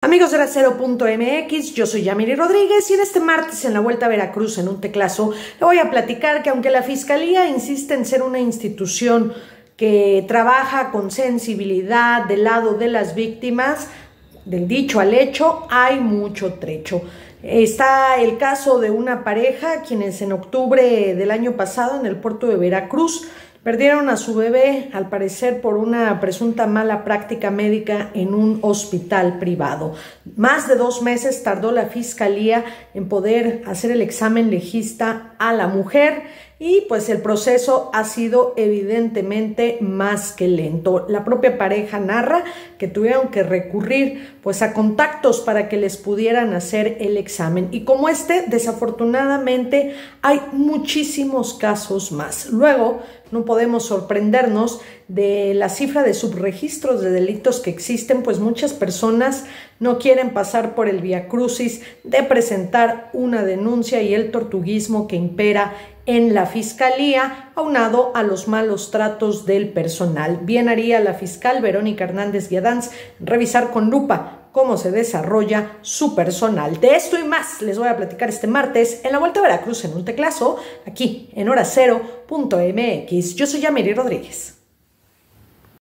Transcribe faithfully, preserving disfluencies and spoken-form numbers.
Amigos de Hora Cero punto M X, yo soy Yamiri Rodríguez y en este martes en la Vuelta a Veracruz en un teclazo le voy a platicar que aunque la Fiscalía insiste en ser una institución que trabaja con sensibilidad del lado de las víctimas, del dicho al hecho hay mucho trecho. Está el caso de una pareja quienes en octubre del año pasado en el puerto de Veracruz perdieron a su bebé, al parecer por una presunta mala práctica médica en un hospital privado. Más de dos meses tardó la Fiscalía en poder hacer el examen legista a la mujer y pues el proceso ha sido evidentemente más que lento. La propia pareja narra que tuvieron que recurrir pues a contactos para que les pudieran hacer el examen. Y como este, desafortunadamente hay muchísimos casos más. Luego, no podemos sorprendernos de la cifra de subregistros de delitos que existen, pues muchas personas no quieren pasar por el viacrucis de presentar una denuncia y el tortuguismo que impera en la Fiscalía, aunado a los malos tratos del personal. Bien haría la fiscal Verónica Hernández Guiadanz revisar con lupa cómo se desarrolla su personal. De esto y más les voy a platicar este martes en la Vuelta a Veracruz en un teclazo, aquí en Hora Cero punto M X. Yo soy Yamiri Rodríguez.